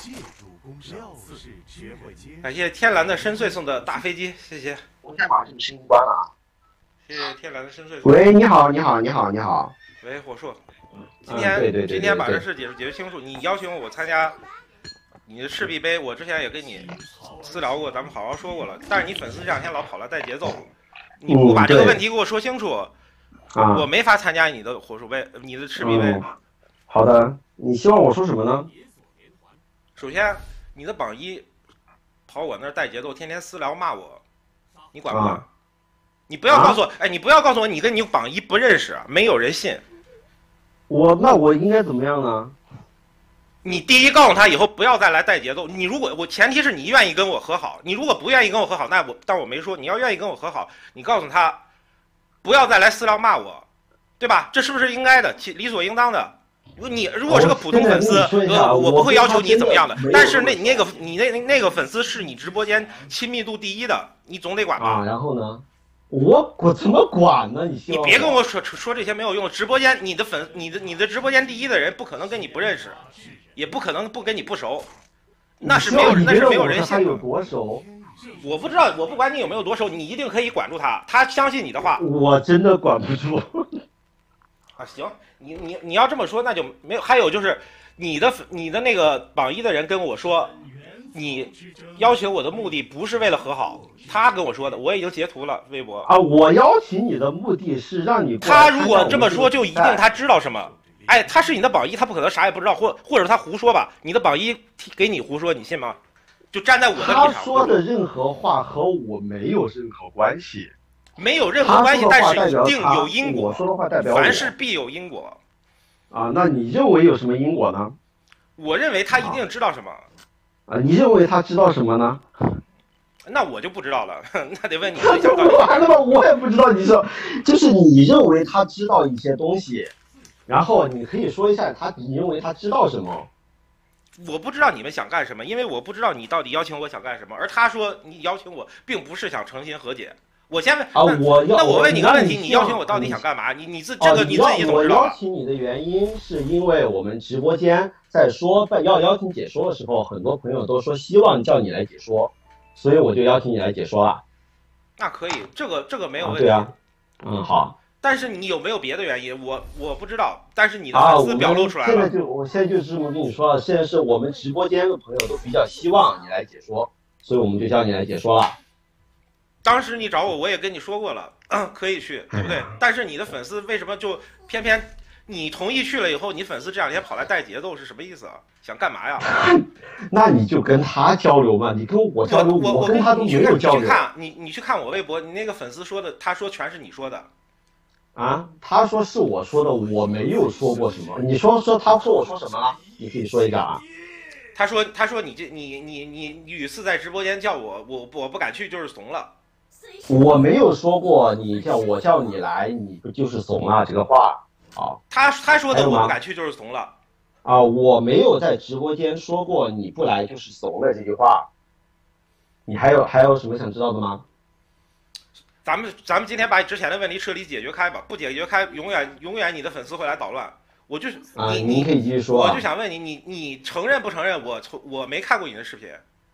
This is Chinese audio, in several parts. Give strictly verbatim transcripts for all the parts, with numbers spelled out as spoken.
感谢天蓝的深邃送的大飞机，谢谢。 我先把这个声音关了啊。 谢谢天蓝的深邃。 喂，你好，你好，你好，你好。 喂，火硕，今天、 嗯、对对对对对今天把这事解释解释清楚。你邀请我参加你的赤壁杯，我之前也跟你私聊过，咱们好好说过了。但是你粉丝这两天老跑来带节奏，你不把这个问题给我说清楚， 嗯、 我没法参加你的火术杯，你的赤壁杯、 嗯。好的，你希望我说什么呢？ 首先，你的榜一跑我那儿带节奏，天天私聊骂我，你管不管？啊、你不要告诉我，啊、哎，你不要告诉我你跟你榜一不认识，没有人信。 我那我应该怎么样呢？ 你第一告诉他以后不要再来带节奏。你如果我前提是你愿意跟我和好，你如果不愿意跟我和好，那我但我没说。你要愿意跟我和好，你告诉他不要再来私聊骂我，对吧？这是不是应该的？理所应当的。你如果是个普通粉丝，呃，我不会要求你怎么样的。但是那你那个你那那个粉丝是你直播间亲密度第一的，你总得管吧？ 啊，然后呢？我我怎么管呢？你你别跟我说说这些没有用。直播间你的粉你的你的直播间第一的人不可能跟你不认识，也不可能不跟你不熟，那是没有那是没有人信的。 他有多熟？ 我不知道，我不管你有没有多熟，你一定可以管住他，他相信你的话。 我真的管不住。 啊，行，你你你要这么说，那就没有。还有就是你的你的那个榜一的人跟我说，你邀请我的目的不是为了和好，他跟我说的，我已经截图了微博啊。我邀请你的目的是让你他如果这么说，就一定他知道什么。哎，他是你的榜一，他不可能啥也不知道，或或者他胡说吧？你的榜一给你胡说，你信吗？就站在我的立场。 他说的任何话和我没有任何关系。 没有任何关系，但是一定有因果。 我说的话代表我。 凡事必有因果。 啊，那你认为有什么因果呢？ 我认为他一定知道什么。 啊，你认为他知道什么呢？ 那我就不知道了，那得问你最想到底。 完了吧，我也不知道你说，就是你认为他知道一些东西，然后你可以说一下他，你认为他知道什么？ 我不知道你们想干什么，因为我不知道你到底邀请我想干什么，而他说你邀请我并不是想诚心和解。我先问啊，我要那我问你个问题， 你你邀请我到底想干嘛？你你自这个你自己总知道。 我邀请你的原因是因为我们直播间在说要邀请解说的时候，很多朋友都说希望叫你来解说，所以我就邀请你来解说了。 那可以，这个这个没有问题。 对啊，嗯，好。 但是你有没有别的原因？我我不知道。但是你的粉丝表露出来了。 现在就我现在就这么跟你说了，现在是我们直播间的朋友都比较希望你来解说，所以我们就叫你来解说了。 当时你找我，我也跟你说过了，嗯、可以去，对不对？但是你的粉丝为什么就偏偏你同意去了以后，你粉丝这两天跑来带节奏是什么意思啊？想干嘛呀？ 那你就跟他交流嘛，你跟我交流， 我我跟他都没有交流。 你去看，你你去看我微博，你那个粉丝说的，他说全是你说的。 啊，他说是我说的，我没有说过什么。你说说，他说我说什么了？你可以说一下啊。 他说他说你这你你你屡次在直播间叫我，我我不敢去就是怂了。 我没有说过你叫我叫你来，你不就是怂了这个话啊？ 他他说的我不敢去就是怂了啊！我没有在直播间说过你不来就是怂了这句话。你还有还有什么想知道的吗？ 咱们咱们今天把之前的问题彻底解决开吧，不解决开，永远永远你的粉丝会来捣乱。我就是啊， 你你可以继续说、啊。 我就想问你，你你承认不承认我我没看过你的视频？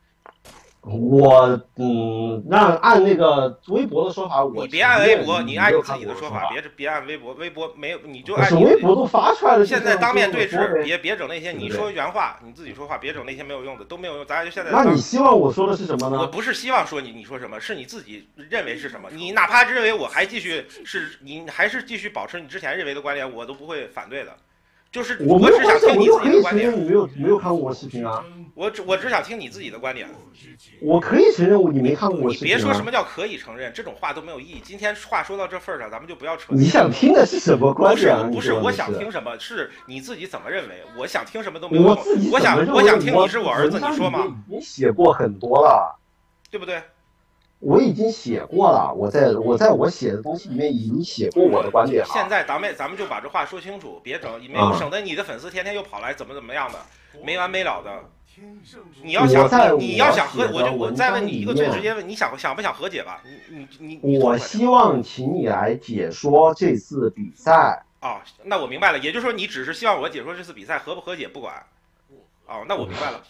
我嗯，那按那个微博的说法，我你别按微博， 你按你自己的说法，别别按微博，微博没有你就按你微博都发出来了。 现在当面对质，别别整那些，你说原话，你自己说话，别整那些没有用的，都没有用。咱俩就现在。 那你希望我说的是什么呢？ 我不是希望说你你说什么，是你自己认为是什么。你哪怕认为我还继续是你还是继续保持你之前认为的观点，我都不会反对的。就是我只想听你自己的观点。 你没有没有看过我视频啊？ 我只我只想听你自己的观点。 我可以承认我你没看过我视频、啊。 你别说什么叫可以承认，这种话都没有意义。今天话说到这份上，咱们就不要扯。 你想听的是什么观点、啊？ 不是，不是，我想听什么，是你自己怎么认为。我想听什么都没有用。我我想我想听你是我儿子，你说嘛？ 已经写过很多了， 对不对？ 我已经写过了，我在我在我写的东西里面已经写过我的观点了。 现在咱们咱们就把这话说清楚，别整没有，省得你的粉丝天天又跑来怎么怎么样的，没完没了的。你要想你要想和我就我再问你一个最直接问，你想想不想和解吧？你你你。 我希望请你来解说这次比赛。 哦，那我明白了，也就是说你只是希望我解说这次比赛和不和解不管。哦，那我明白了，行。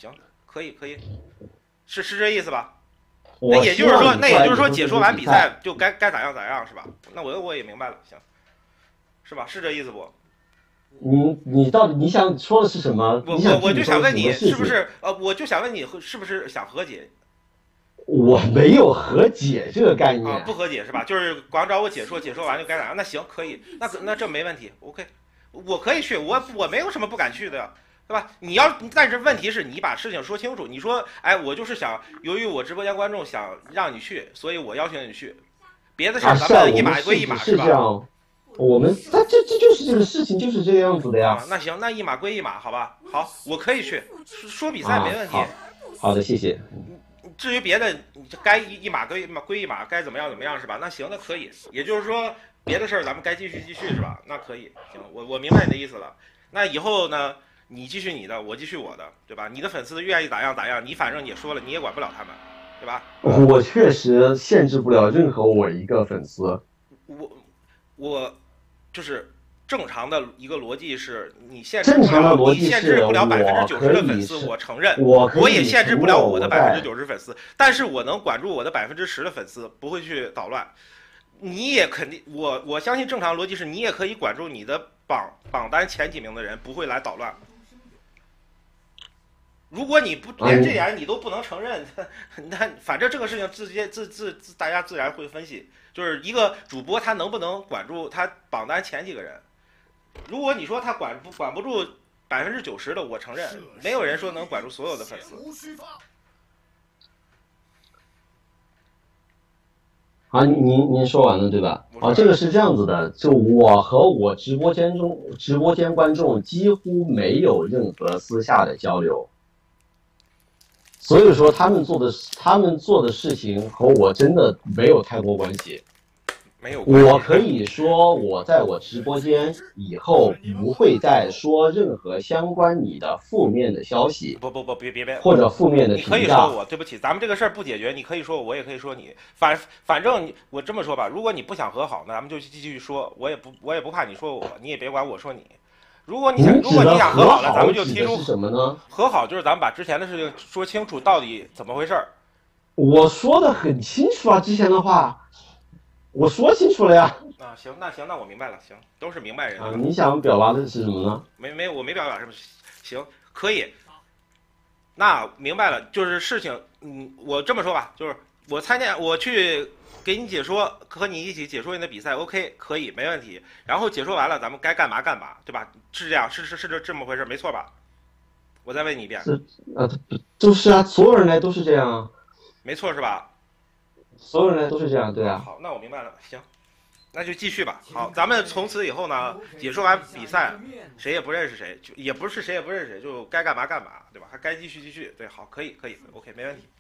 可以可以，是是这意思吧？ 我那也就是说，那也就是说， 希望你解说完比赛就该该咋样咋样是吧？那我我也明白了，行，是吧？是这意思不？ 你你到底你想说的是什么？ 我你想我我就想问你，是不是？ 是呃，我就想问你是不是想和解？ 我没有和解这个概念啊，不和解是吧？就是光找我解说，解说完就该咋样？那行，可以，那那这没问题 ，OK， 我可以去，我我没有什么不敢去的，对吧？你要，但是问题是你把事情说清楚。你说，哎，我就是想，由于我直播间观众想让你去，所以我邀请你去，别的事儿咱们一码归一码， 是吧？ 我们他这这就是这个事情就是这个样子的呀。 啊，那行，那一码归一码，好吧？好，我可以去说比赛没问题。 啊、好, 好的，谢谢。 至于别的，该一码归一码归一码，该怎么样怎么样是吧？那行，那可以。也就是说，别的事儿咱们该继续继续是吧？那可以，行，我我明白你的意思了。那以后呢，你继续你的，我继续我的，对吧？你的粉丝愿意咋样咋样，你反正也说了，你也管不了他们，对吧？ 我确实限制不了任何我一个粉丝。 我我就是正常的一个逻辑是，你限制正常的逻辑是，你限制不了百分之九十的粉丝，我承认， 我我也限制不了我的百分之在九十粉丝，但是我能管住我的百分之十的粉丝，不会去捣乱。你也肯定，我我相信正常逻辑是你也可以管住你的榜榜单前几名的人，不会来捣乱。如果你不连这点你都不能承认，那反正这个事情自接自自自大家自然会分析，就是一个主播他能不能管住他榜单前几个人。如果你说他管不管不住百分之九十的，我承认，没有人说能管住所有的粉丝。 好，您您说完了对吧？啊，这个是这样子的，就我和我直播间中直播间观众几乎没有任何私下的交流，所以说他们做的他们做的事情和我真的没有太多关系。 没有关系， 我可以说我在我直播间以后不会再说任何相关你的负面的消息。 不不不，别别别， 或者负面的评价。 你可以说我，对不起，咱们这个事儿不解决，你可以说我，我也可以说你，反反正我这么说吧，如果你不想和好，那咱们就继续说，我也不我也不怕你说我，你也别管我说你。如果你想，如果你想和好了，咱们就提出什么呢？ 和好就是咱们把之前的事情说清楚，到底怎么回事儿。 我说的很清楚啊，之前的话。我说清楚了呀。 啊，行，那行，那我明白了，行，都是明白人。 啊，你想表达的是什么呢？ 没没，我没表达什么。行，可以。那明白了，就是事情，嗯，我这么说吧，就是我参加，我去给你解说，和你一起解说你的比赛 ，OK， 可以，没问题。然后解说完了，咱们该干嘛干嘛，对吧？是这样，是是是这这么回事，没错吧？我再问你一遍。 是啊，就是啊，所有人来都是这样啊。 没错是吧？ 所有人都是这样，对啊。 好，那我明白了，行，那就继续吧。好，咱们从此以后呢，解说完比赛，谁也不认识谁，就也不是谁也不认识谁，就该干嘛干嘛，对吧？还该继续继续，对，好，可以可以 ，OK， 没问题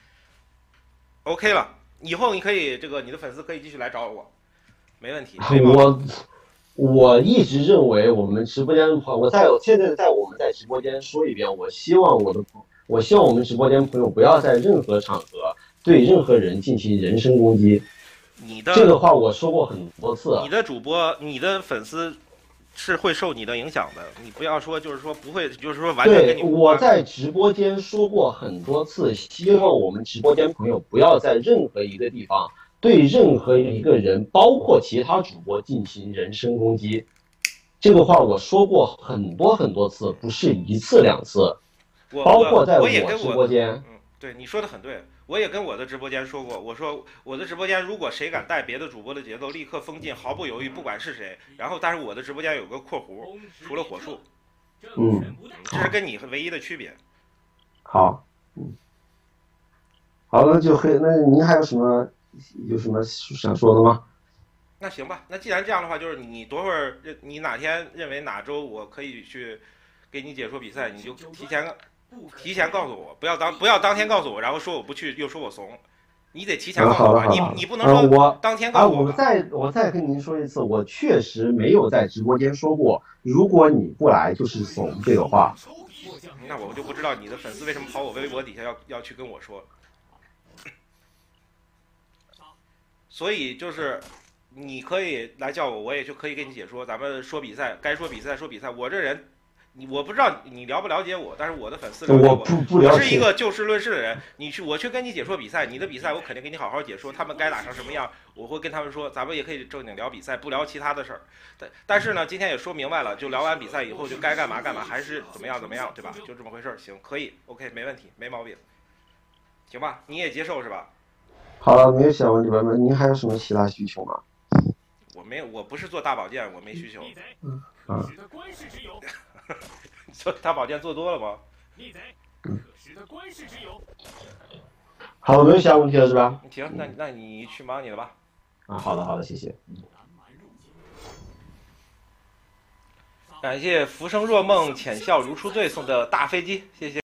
，OK 了。以后你可以这个你的粉丝可以继续来找我，没问题。 我我一直认为我们直播间的朋友，我在现在在我们在直播间说一遍，我希望我的我希望我们直播间朋友不要在任何场合对任何人进行人身攻击。 你的这个话我说过很多次。 你的主播，你的粉丝是会受你的影响的，你不要说就是说不会，就是说完全跟你无关。对，我在直播间说过很多次，希望我们直播间朋友不要在任何一个地方对任何一个人，包括其他主播进行人身攻击。这个话我说过很多很多次，不是一次两次，包括在我直播间。 嗯，对，你说的很对。我也跟我的直播间说过，我说我的直播间如果谁敢带别的主播的节奏，立刻封禁，毫不犹豫，不管是谁。然后，但是我的直播间有个括弧，除了火树， 嗯， 这是跟你唯一的区别。 好，嗯，好，那就黑，那您还有什么有什么想说的吗？ 那行吧，那既然这样的话，就是你多会儿，你哪天认为哪周我可以去给你解说比赛，你就提前。提前告诉我，不要当不要当天告诉我，然后说我不去，又说我怂，你得提前告诉我，你你不能说当天告诉我。 我再我再跟您说一次，我确实没有在直播间说过，如果你不来就是怂这个话。 那我就不知道你的粉丝为什么跑我微博底下要要去跟我说。所以就是你可以来叫我，我也就可以给你解说，咱们说比赛，该说比赛说比赛，我这人。 你我不知道你了不了解我，但是我的粉丝了解我不不了解， 我是一个就事论事的人。你去我去跟你解说比赛，你的比赛我肯定给你好好解说，他们该打成什么样，我会跟他们说，咱们也可以正经聊比赛，不聊其他的事儿。但但是呢，今天也说明白了，就聊完比赛以后就该干嘛干嘛，还是怎么样怎么样，对吧？就这么回事儿。行，可以 ，OK， 没问题，没毛病。行吧，你也接受是吧？ 好了，没有其他问题吧？您还有什么其他需求吗？ 我没有，我不是做大保健，我没需求。 嗯啊。 做大保健做多了吗？ 嗯。好了，没有其他问题了是吧？ 行，那那你去忙你的吧。 啊，好的好的，谢谢。 感谢浮生若梦，浅笑如初醉送的大飞机，谢谢。